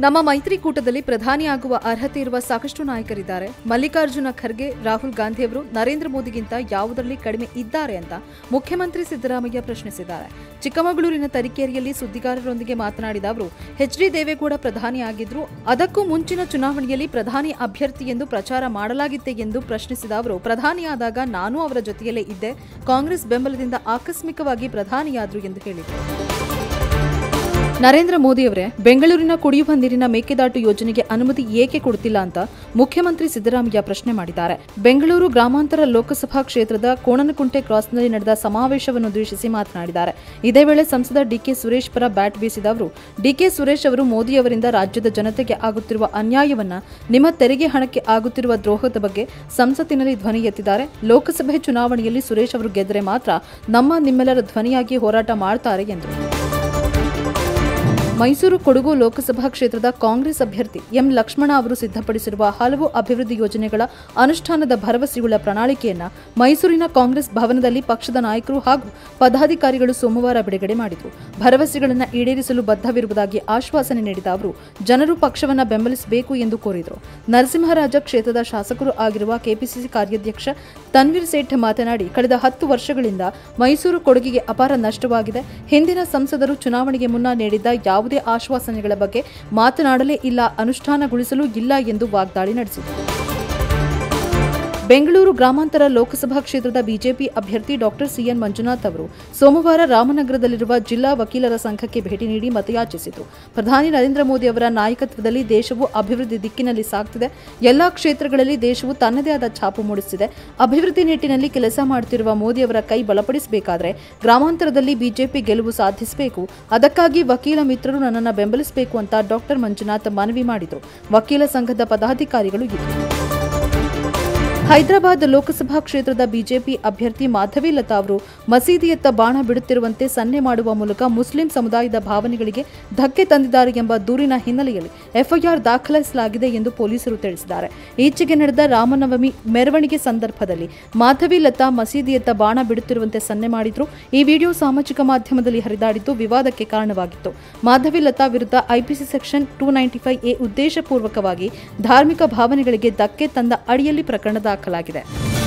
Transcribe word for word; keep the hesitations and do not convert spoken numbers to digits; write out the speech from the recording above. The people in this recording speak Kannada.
ನಮ್ಮ ಮೈತ್ರಿಕೂಟದಲ್ಲಿ ಪ್ರಧಾನಿಯಾಗುವ ಅರ್ಹತೆ ಇರುವ ಸಾಕಷ್ಟು ನಾಯಕರಿದ್ದಾರೆ. ಮಲ್ಲಿಕಾರ್ಜುನ ಖರ್ಗೆ, ರಾಹುಲ್ ಗಾಂಧಿಯವರು ನರೇಂದ್ರ ಮೋದಿಗಿಂತ ಯಾವುದರಲ್ಲಿ ಕಡಿಮೆ ಇದ್ದಾರೆ ಅಂತ ಮುಖ್ಯಮಂತ್ರಿ ಸಿದ್ದರಾಮಯ್ಯ ಪ್ರಶ್ನಿಸಿದ್ದಾರೆ. ಚಿಕ್ಕಮಗಳೂರಿನ ತರೀಕೆರೆಯಲ್ಲಿ ಸುದ್ದಿಗಾರರೊಂದಿಗೆ ಮಾತನಾಡಿದ ಅವರು, ಎಚ್ ಡಿ ದೇವೇಗೌಡ ಪ್ರಧಾನಿಯಾಗಿದ್ರು, ಅದಕ್ಕೂ ಮುಂಚಿನ ಚುನಾವಣೆಯಲ್ಲಿ ಪ್ರಧಾನಿ ಅಭ್ಯರ್ಥಿ ಎಂದು ಪ್ರಚಾರ ಮಾಡಲಾಗಿತ್ತೆ ಎಂದು ಪ್ರಶ್ನಿಸಿದ ಅವರು, ಪ್ರಧಾನಿಯಾದಾಗ ನಾನು ಅವರ ಜೊತೆಯಲ್ಲೇ ಇದ್ದೆ, ಕಾಂಗ್ರೆಸ್ ಬೆಂಬಲದಿಂದ ಆಕಸ್ಮಿಕವಾಗಿ ಪ್ರಧಾನಿಯಾದ್ರು ಎಂದು ಹೇಳಿದರು. ನರೇಂದ್ರ ಮೋದಿಯವರೇ ಬೆಂಗಳೂರಿನ ಕುಡಿಯುವ ನೀರಿನ ಮೇಕೆದಾಟು ಯೋಜನೆಗೆ ಅನುಮತಿ ಏಕೆ ಕೊಡುತ್ತಿಲ್ಲ ಅಂತ ಮುಖ್ಯಮಂತ್ರಿ ಸಿದ್ದರಾಮಯ್ಯ ಪ್ರಶ್ನೆ ಮಾಡಿದ್ದಾರೆ. ಬೆಂಗಳೂರು ಗ್ರಾಮಾಂತರ ಲೋಕಸಭಾ ಕ್ಷೇತ್ರದ ಕೋಣನಕುಂಟೆ ಕ್ರಾಸ್ನಲ್ಲಿ ನಡೆದ ಸಮಾವೇಶವನ್ನು ಉದ್ದೇಶಿಸಿ ಮಾತನಾಡಿದ್ದಾರೆ. ಇದೇ ವೇಳೆ ಸಂಸದ ಡಿಕೆ ಸುರೇಶ್ ಪರ ಬ್ಯಾಟ್ ಬೀಸಿದ ಅವರು, ಡಿಕೆ ಸುರೇಶ್ ಅವರು ಮೋದಿಯವರಿಂದ ರಾಜ್ಯದ ಜನತೆಗೆ ಆಗುತ್ತಿರುವ ಅನ್ಯಾಯವನ್ನ, ನಿಮ್ಮ ತೆರಿಗೆ ಹಣಕ್ಕೆ ಆಗುತ್ತಿರುವ ದ್ರೋಹದ ಬಗ್ಗೆ ಸಂಸತ್ತಿನಲ್ಲಿ ಧ್ವನಿ ಎತ್ತಿದ್ದಾರೆ. ಲೋಕಸಭೆ ಚುನಾವಣೆಯಲ್ಲಿ ಸುರೇಶ್ ಅವರು ಗೆದ್ದರೆ ಮಾತ್ರ ನಮ್ಮ ನಿಮ್ಮೆಲ್ಲರ ಧ್ವನಿಯಾಗಿ ಹೋರಾಟ ಮಾಡ್ತಾರೆ ಎಂದರು. ಮೈಸೂರು ಕೊಡಗು ಲೋಕಸಭಾ ಕ್ಷೇತ್ರದ ಕಾಂಗ್ರೆಸ್ ಅಭ್ಯರ್ಥಿ ಎಂ ಲಕ್ಷ್ಮಣ ಅವರು ಸಿದ್ಧಪಡಿಸಿರುವ ಹಲವು ಅಭಿವೃದ್ಧಿ ಯೋಜನೆಗಳ ಅನುಷ್ಠಾನದ ಭರವಸೆಯುಳ್ಳ ಪ್ರಣಾಳಿಕೆಯನ್ನು ಮೈಸೂರಿನ ಕಾಂಗ್ರೆಸ್ ಭವನದಲ್ಲಿ ಪಕ್ಷದ ನಾಯಕರು ಹಾಗೂ ಪದಾಧಿಕಾರಿಗಳು ಸೋಮವಾರ ಬಿಡುಗಡೆ ಮಾಡಿದರು. ಭರವಸೆಗಳನ್ನು ಈಡೇರಿಸಲು ಬದ್ಧವಿರುವುದಾಗಿ ಆಶ್ವಾಸನೆ ನೀಡಿದ ಅವರು, ಜನರು ಪಕ್ಷವನ್ನು ಬೆಂಬಲಿಸಬೇಕು ಎಂದು ಕೋರಿದರು. ನರಸಿಂಹರಾಜ ಕ್ಷೇತ್ರದ ಶಾಸಕರು ಆಗಿರುವ ಕೆಪಿಸಿಸಿ ಕಾರ್ಯಾಧ್ಯಕ್ಷ ತನ್ವೀರ್ ಸೇಠ್ ಮಾತನಾಡಿ, ಕಳೆದ ಹತ್ತು ವರ್ಷಗಳಿಂದ ಮೈಸೂರು ಕೊಡಗಿಗೆ ಅಪಾರ ನಷ್ಟವಾಗಿದೆ. ಹಿಂದಿನ ಸಂಸದರು ಚುನಾವಣೆಗೆ ಮುನ್ನ ನೀಡಿದ್ದ ಯಾವುದೇ ಆಶ್ವಾಸನೆಗಳ ಬಗ್ಗೆ ಮಾತನಾಡಲೇ ಇಲ್ಲ, ಅನುಷ್ಠಾನಗೊಳಿಸಲೂ ಇಲ್ಲ ಎಂದು ವಾಗ್ದಾಳಿ ನಡೆಸಿದರು. ಬೆಂಗಳೂರು ಗ್ರಾಮಾಂತರ ಲೋಕಸಭಾ ಕ್ಷೇತ್ರದ ಬಿಜೆಪಿ ಅಭ್ಯರ್ಥಿ ಡಾಕ್ಟರ್ ಸಿಎನ್ ಮಂಜುನಾಥ್ ಅವರು ಸೋಮವಾರ ರಾಮನಗರದಲ್ಲಿರುವ ಜಿಲ್ಲಾ ವಕೀಲರ ಸಂಘಕ್ಕೆ ಭೇಟಿ ನೀಡಿ ಮತಯಾಚಿಸಿದರು. ಪ್ರಧಾನಿ ನರೇಂದ್ರ ಮೋದಿ ಅವರ ನಾಯಕತ್ವದಲ್ಲಿ ದೇಶವು ಅಭಿವೃದ್ಧಿ ದಿಕ್ಕಿನಲ್ಲಿ ಸಾಗುತ್ತಿದೆ. ಎಲ್ಲಾ ಕ್ಷೇತ್ರಗಳಲ್ಲಿ ದೇಶವು ತನ್ನದೇ ಆದ ಛಾಪು ಮೂಡಿಸುತ್ತಿದೆ. ಅಭಿವೃದ್ಧಿ ನಿಟ್ಟಿನಲ್ಲಿ ಕೆಲಸ ಮಾಡುತ್ತಿರುವ ಮೋದಿ ಅವರ ಕೈ ಬಲಪಡಿಸಬೇಕಾದರೆ ಗ್ರಾಮಾಂತರದಲ್ಲಿ ಬಿಜೆಪಿ ಗೆಲುವು ಸಾಧಿಸಬೇಕು. ಅದಕ್ಕಾಗಿ ವಕೀಲ ಮಿತ್ರರು ನನ್ನನ್ನು ಬೆಂಬಲಿಸಬೇಕು ಅಂತ ಡಾಕ್ಟರ್ ಮಂಜುನಾಥ್ ಮನವಿ ಮಾಡಿದರು. ವಕೀಲ ಸಂಘದ ಪದಾಧಿಕಾರಿಗಳು ಇದ್ದರು. ಹೈದರಾಬಾದ್ ಲೋಕಸಭಾ ಕ್ಷೇತ್ರದ ಬಿಜೆಪಿ ಅಭ್ಯರ್ಥಿ ಮಾಧವಿ ಲತಾ ಅವರು ಮಸೀದಿಯತ್ತ ಬಾಣ ಬಿಡುತ್ತಿರುವಂತೆ ಸನ್ನೆ ಮಾಡುವ ಮೂಲಕ ಮುಸ್ಲಿಂ ಸಮುದಾಯದ ಭಾವನೆಗಳಿಗೆ ಧಕ್ಕೆ ತಂದಿದ್ದಾರೆ ಎಂಬ ದೂರಿನ ಹಿನ್ನೆಲೆಯಲ್ಲಿ ಎಫ್ಐಆರ್ ದಾಖಲಿಸಲಾಗಿದೆ ಎಂದು ಪೊಲೀಸರು ತಿಳಿಸಿದ್ದಾರೆ. ಈಚೆಗೆ ನಡೆದ ರಾಮನವಮಿ ಮೆರವಣಿಗೆ ಸಂದರ್ಭದಲ್ಲಿ ಮಾಧವಿ ಲತಾ ಮಸೀದಿಯತ್ತ ಬಾಣ ಬಿಡುತ್ತಿರುವಂತೆ ಸನ್ನೆ ಮಾಡಿದ್ರು. ಈ ವಿಡಿಯೋ ಸಾಮಾಜಿಕ ಮಾಧ್ಯಮದಲ್ಲಿ ಹರಿದಾಡಿದ್ದು ವಿವಾದಕ್ಕೆ ಕಾರಣವಾಗಿತ್ತು. ಮಾಧವಿ ಲತಾ ವಿರುದ್ಧ IPC section two ninety five A ಉದ್ದೇಶಪೂರ್ವಕವಾಗಿ ಧಾರ್ಮಿಕ ಭಾವನೆಗಳಿಗೆ ಧಕ್ಕೆ ತಂದ ಅಡಿಯಲ್ಲಿ ಪ್ರಕರಣ ದಾಖಲಾಗಿದೆ.